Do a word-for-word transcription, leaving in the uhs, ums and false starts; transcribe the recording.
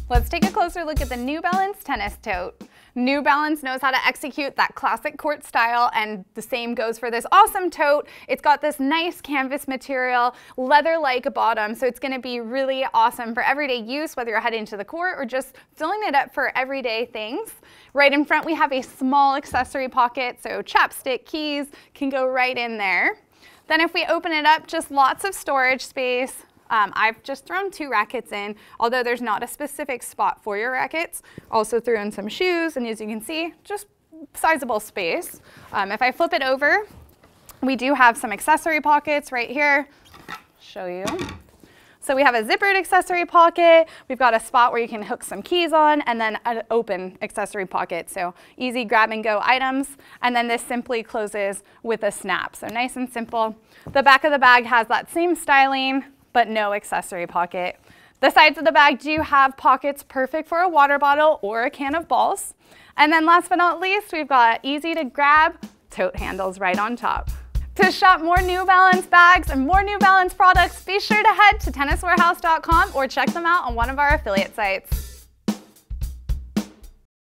Let's take a closer look at the New Balance tennis tote. New Balance knows how to execute that classic court style, and the same goes for this awesome tote. It's got this nice canvas material, leather-like bottom, so it's gonna be really awesome for everyday use, whether you're heading to the court or just filling it up for everyday things. Right in front, we have a small accessory pocket, so chapstick, keys can go right in there. Then if we open it up, just lots of storage space. Um, I've just thrown two rackets in, although there's not a specific spot for your rackets. Also threw in some shoes, and as you can see, just sizable space. Um, if I flip it over, we do have some accessory pockets right here. Show you. So we have a zippered accessory pocket, we've got a spot where you can hook some keys on, and then an open accessory pocket, so easy grab and go items. And then this simply closes with a snap, so nice and simple. The back of the bag has that same styling, but no accessory pocket. The sides of the bag do have pockets perfect for a water bottle or a can of balls. And then last but not least, we've got easy to grab tote handles right on top. To shop more New Balance bags and more New Balance products, be sure to head to tennis warehouse dot com or check them out on one of our affiliate sites.